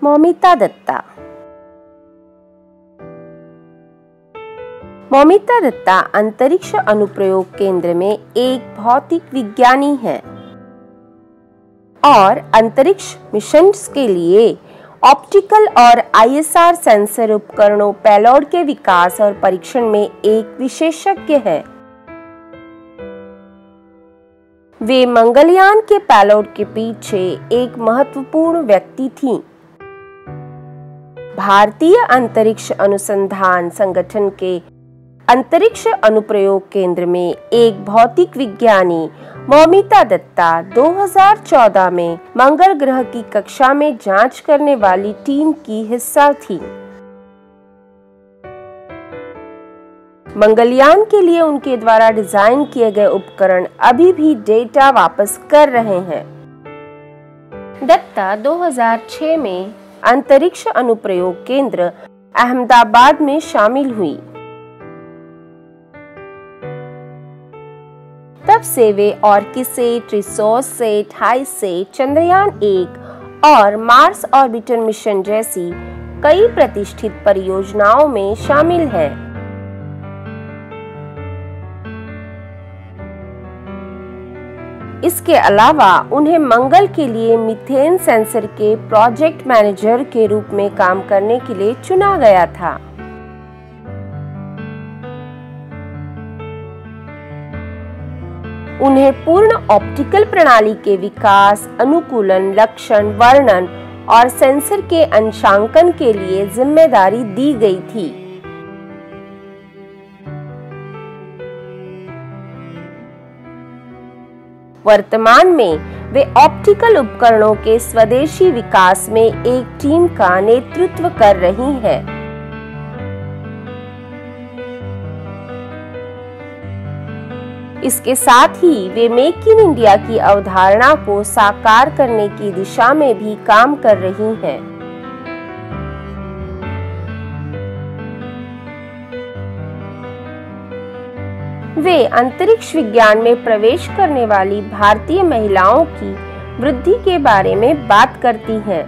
मौमिता दत्ता। मौमिता दत्ता अंतरिक्ष अनुप्रयोग केंद्र में एक भौतिक विज्ञानी है और अंतरिक्ष मिशन के लिए ऑप्टिकल और ISR सेंसर उपकरणों पेलोड के विकास और परीक्षण में एक विशेषज्ञ है। वे मंगलयान के पेलोड के पीछे एक महत्वपूर्ण व्यक्ति थीं। भारतीय अंतरिक्ष अनुसंधान संगठन के अंतरिक्ष अनुप्रयोग केंद्र में एक भौतिक विज्ञानी मौमिता दत्ता 2014 में मंगल ग्रह की कक्षा में जांच करने वाली टीम की हिस्सा थी। मंगलयान के लिए उनके द्वारा डिजाइन किए गए उपकरण अभी भी डेटा वापस कर रहे हैं। दत्ता 2006 में अंतरिक्ष अनुप्रयोग केंद्र अहमदाबाद में शामिल हुई। तब से वे ऑर्किसेट, रिसोर्ससेट, हाईसेट, चंद्रयान 1 और मार्स ऑर्बिटर मिशन जैसी कई प्रतिष्ठित परियोजनाओं में शामिल हैं। इसके अलावा उन्हें मंगल के लिए मीथेन सेंसर के प्रोजेक्ट मैनेजर के रूप में काम करने के लिए चुना गया था। उन्हें पूर्ण ऑप्टिकल प्रणाली के विकास, अनुकूलन, लक्षण, वर्णन और सेंसर के अंशांकन के लिए जिम्मेदारी दी गई थी। वर्तमान में वे ऑप्टिकल उपकरणों के स्वदेशी विकास में एक टीम का नेतृत्व कर रही हैं। इसके साथ ही वे मेक इन इंडिया की अवधारणा को साकार करने की दिशा में भी काम कर रही हैं। वे अंतरिक्ष विज्ञान में प्रवेश करने वाली भारतीय महिलाओं की वृद्धि के बारे में बात करती हैं।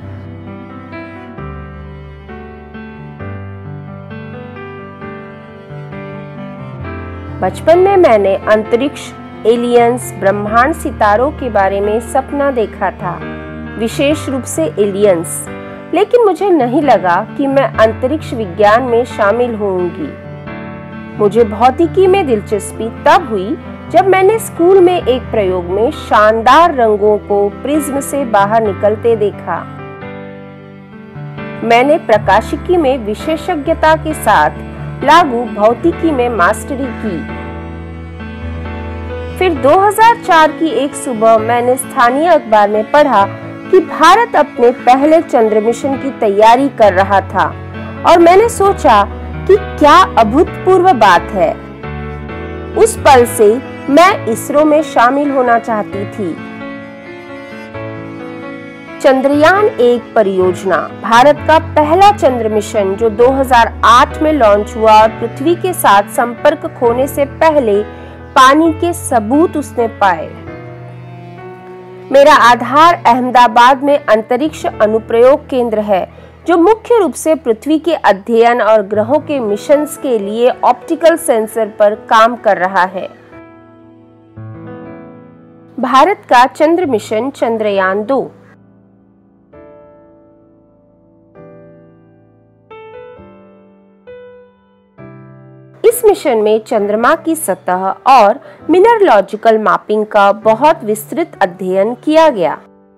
बचपन में मैंने अंतरिक्ष, एलियंस, ब्रह्मांड, सितारों के बारे में सपना देखा था, विशेष रूप से एलियंस, लेकिन मुझे नहीं लगा कि मैं अंतरिक्ष विज्ञान में शामिल होऊंगी। मुझे भौतिकी में दिलचस्पी तब हुई जब मैंने स्कूल में एक प्रयोग में शानदार रंगों को प्रिज्म से बाहर निकलते देखा। मैंने प्रकाशिकी में विशेषज्ञता के साथ लागू भौतिकी में मास्टरी की। फिर 2004 की एक सुबह मैंने स्थानीय अखबार में पढ़ा कि भारत अपने पहले चंद्र मिशन की तैयारी कर रहा था और मैंने सोचा कि क्या अभूतपूर्व बात है। उस पल से मैं इसरो में शामिल होना चाहती थी। चंद्रयान 1 परियोजना भारत का पहला चंद्र मिशन जो 2008 में लॉन्च हुआ और पृथ्वी के साथ संपर्क खोने से पहले पानी के सबूत उसने पाए। मेरा आधार अहमदाबाद में अंतरिक्ष अनुप्रयोग केंद्र है जो मुख्य रूप से पृथ्वी के अध्ययन और ग्रहों के मिशंस के लिए ऑप्टिकल सेंसर पर काम कर रहा है। भारत का चंद्र मिशन चंद्रयान 2। इस मिशन में चंद्रमा की सतह और मिनरलॉजिकल मैपिंग का बहुत विस्तृत अध्ययन किया गया।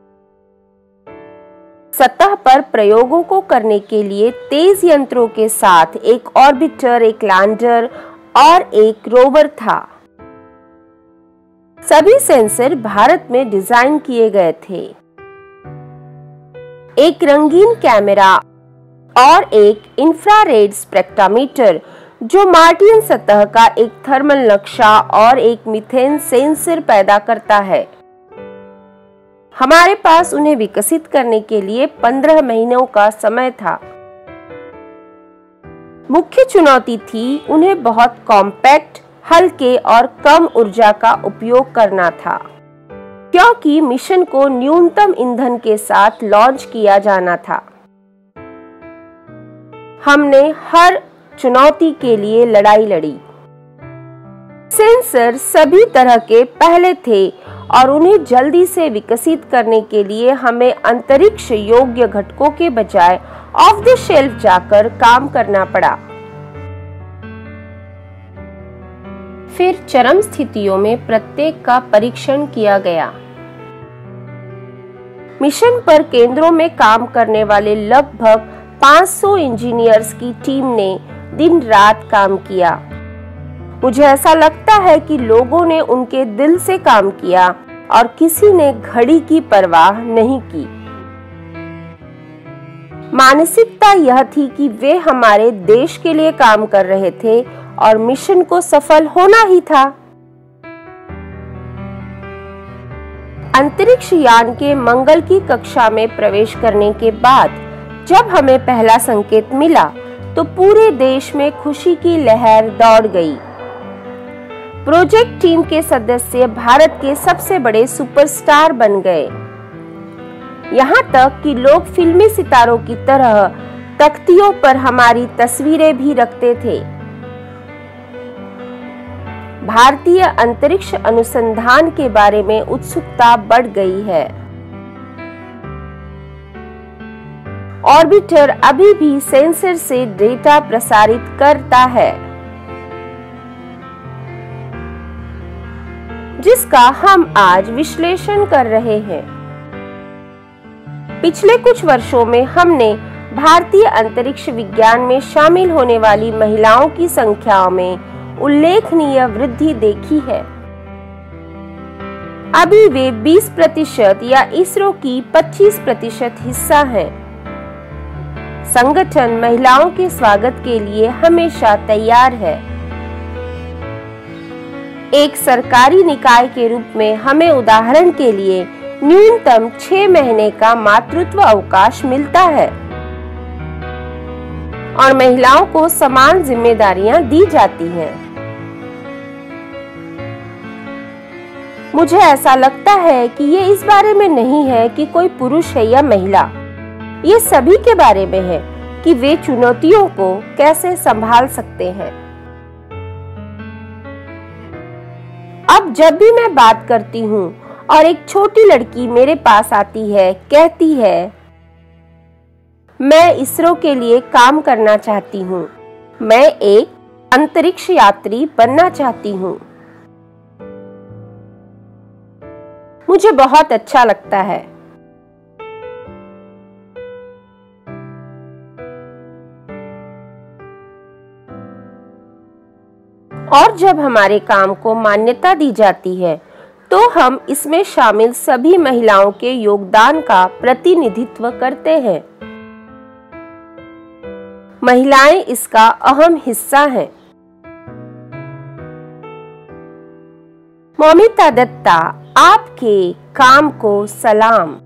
सतह पर प्रयोगों को करने के लिए तेज यंत्रों के साथ एक ऑर्बिटर, एक लैंडर और एक रोवर था। सभी सेंसर भारत में डिजाइन किए गए थे। एक रंगीन कैमरा और एक इंफ्रारेड स्पेक्ट्रोमीटर जो मार्टियन सतह का एक थर्मल नक्शा और एक मीथेन सेंसर पैदा करता है। हमारे पास उन्हें विकसित करने के लिए 15 महीनों का समय था। मुख्य चुनौती थी उन्हें बहुत कॉम्पैक्ट, हल्के और कम ऊर्जा का उपयोग करना था, क्योंकि मिशन को न्यूनतम ईंधन के साथ लॉन्च किया जाना था। हमने हर चुनौती के लिए लड़ाई लड़ी। सेंसर सभी तरह के पहले थे और उन्हें जल्दी से विकसित करने के लिए हमें अंतरिक्ष योग्य घटकों के बजाय ऑफ द शेल्फ जाकर काम करना पड़ा। फिर चरम स्थितियों में प्रत्येक का परीक्षण किया गया। मिशन पर केंद्रों में काम करने वाले लगभग 500 इंजीनियर्स की टीम ने दिन रात काम किया। मुझे ऐसा लगता है कि लोगों ने उनके दिल से काम किया और किसी ने घड़ी की परवाह नहीं की। मानसिकता यह थी कि वे हमारे देश के लिए काम कर रहे थे और मिशन को सफल होना ही था। अंतरिक्ष यान के मंगल की कक्षा में प्रवेश करने के बाद जब हमें पहला संकेत मिला तो पूरे देश में खुशी की लहर दौड़ गई। प्रोजेक्ट टीम के सदस्य भारत के सबसे बड़े सुपरस्टार बन गए। यहाँ तक कि लोग फिल्मी सितारों की तरह तख्तियों पर हमारी तस्वीरें भी रखते थे। भारतीय अंतरिक्ष अनुसंधान के बारे में उत्सुकता बढ़ गई है। ऑर्बिटर अभी भी सेंसर से डेटा प्रसारित करता है, जिसका हम आज विश्लेषण कर रहे हैं। पिछले कुछ वर्षों में हमने भारतीय अंतरिक्ष विज्ञान में शामिल होने वाली महिलाओं की संख्या में उल्लेखनीय वृद्धि देखी है। अभी वे 20% या इसरो की 25% हिस्सा हैं। संगठन महिलाओं के स्वागत के लिए हमेशा तैयार है। एक सरकारी निकाय के रूप में हमें उदाहरण के लिए न्यूनतम 6 महीने का मातृत्व अवकाश मिलता है और महिलाओं को समान जिम्मेदारियां दी जाती हैं। मुझे ऐसा लगता है कि ये इस बारे में नहीं है कि कोई पुरुष है या महिला, ये सभी के बारे में है कि वे चुनौतियों को कैसे संभाल सकते हैं। अब जब भी मैं बात करती हूँ और एक छोटी लड़की मेरे पास आती है, कहती है मैं इसरो के लिए काम करना चाहती हूँ, मैं एक अंतरिक्ष यात्री बनना चाहती हूँ, मुझे बहुत अच्छा लगता है। और जब हमारे काम को मान्यता दी जाती है तो हम इसमें शामिल सभी महिलाओं के योगदान का प्रतिनिधित्व करते हैं। महिलाएं इसका अहम हिस्सा हैं। मौमिता दत्ता, आपके काम को सलाम।